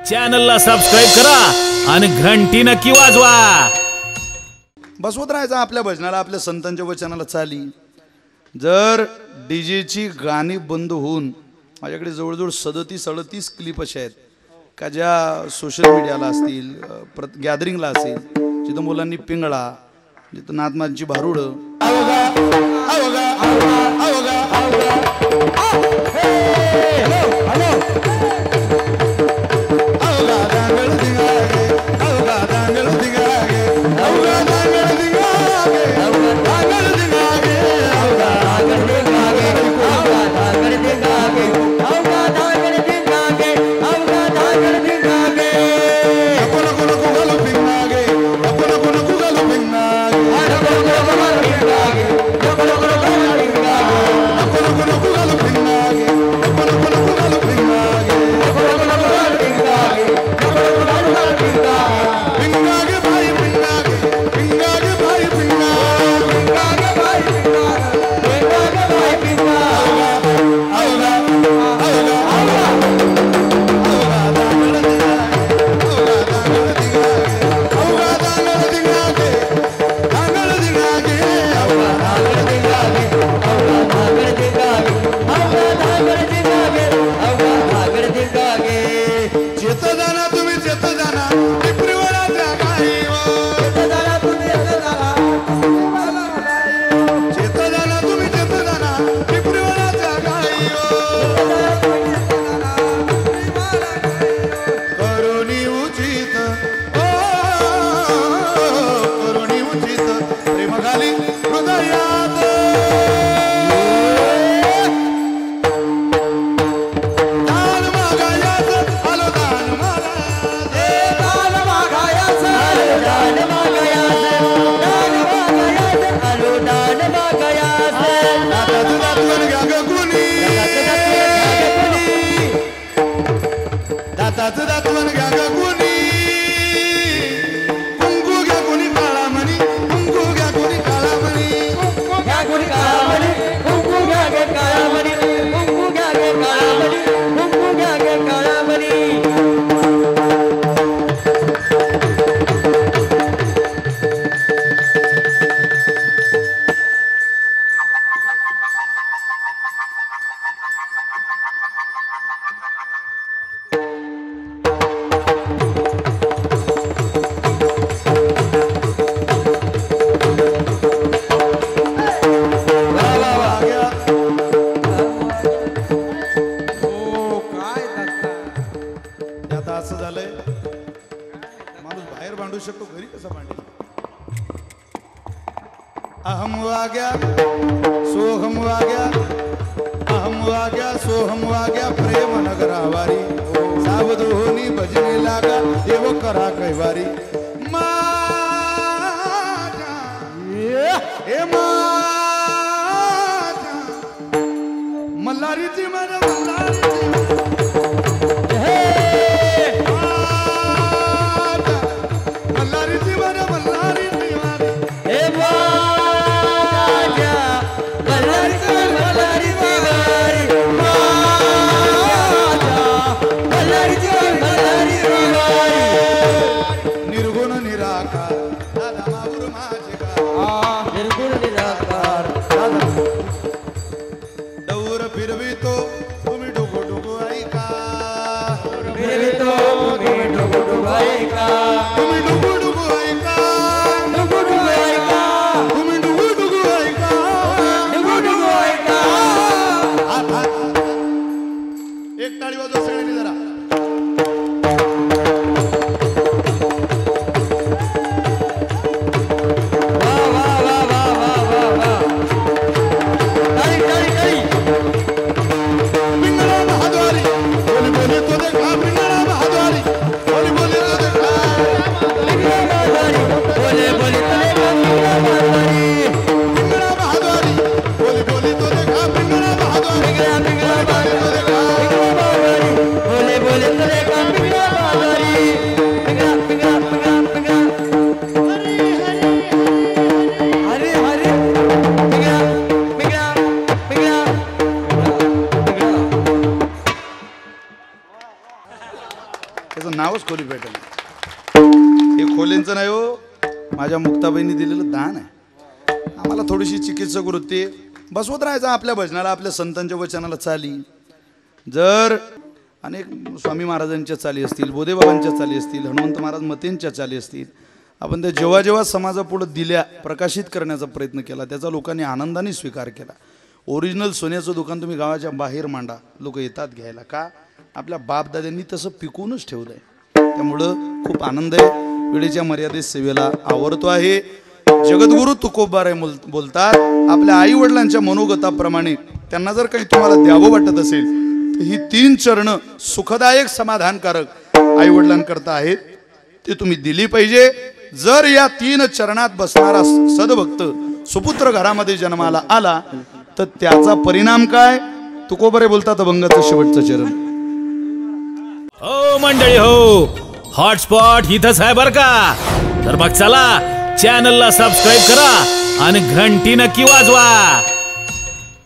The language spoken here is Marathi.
चॅनलला सबस्क्राईब करा आणि घंटी नक्की वाजवा। बसवत राहायचं आपल्या भजनाला, आपल्या संतांच्या वचनाला चाली। जर डीजेची गाणी बंद होऊन माझ्याकडे जवळजवळ 37-38 क्लिप अशा आहेत का ज्या सोशल मीडियाला असतील, गॅदरिंगला असेल, जिथं मुलांनी पिंगळा, जिथं नातमांची भारुडं त्याचं नावच खोली पॅटर्न. हे खोलींचं नाही हो, माझ्या मुक्ताबाईंनी दिलेलं दान आहे. आम्हाला थोडीशी चिकित्सक वृत्ती बसवत राहायचं आपल्या भजनाला, आपल्या संतांच्या वचनाला चाली. जर अनेक स्वामी महाराजांच्या चाली असतील, बोधेबाबांच्या चाली असतील, हनुमंत महाराज मतेंच्या चाली असतील, आपण त्या जेव्हा जेव्हा समाजापुढं दिल्या, प्रकाशित करण्याचा प्रयत्न केला, त्याचा लोकांनी आनंदाने स्वीकार केला. ओरिजिनल सोन्याचं दुकान तुम्ही गावाच्या बाहेर मांडा, लोक येतात घ्यायला. का? आपल्या बापदाद्यांनी तसं पिकवूनच ठेवलं आहे. त्यामुळं खूप आनंद आहे. वेळेच्या मर्यादेत सेवेला आवरतो आहे. जगद्गुरु तुकोबाराय बोलतात, आपल्या आई वडिलांच्या मनोगताप्रमाणे त्यांना जर काही तुम्हाला द्यावं वाटत असेल तर ही 3 चरणं सुखदायक समाधानकारक आई वडिलांकरता आहेत, ते तुम्ही दिली पाहिजे. जर या 3 चरणात बसणारा सद्भक्त सुपुत्र घरामध्ये जन्माला आला तर त्याचा परिणाम काय? तुकोबारे बोलतात, अभंगाचं शेवटचं चरण. हो मंडळी हो, हॉटस्पॉट इथंच आहे बर का. तर मग चला चॅनलला सबस्क्राईब करा आणि घंटी नक्की वाजवा.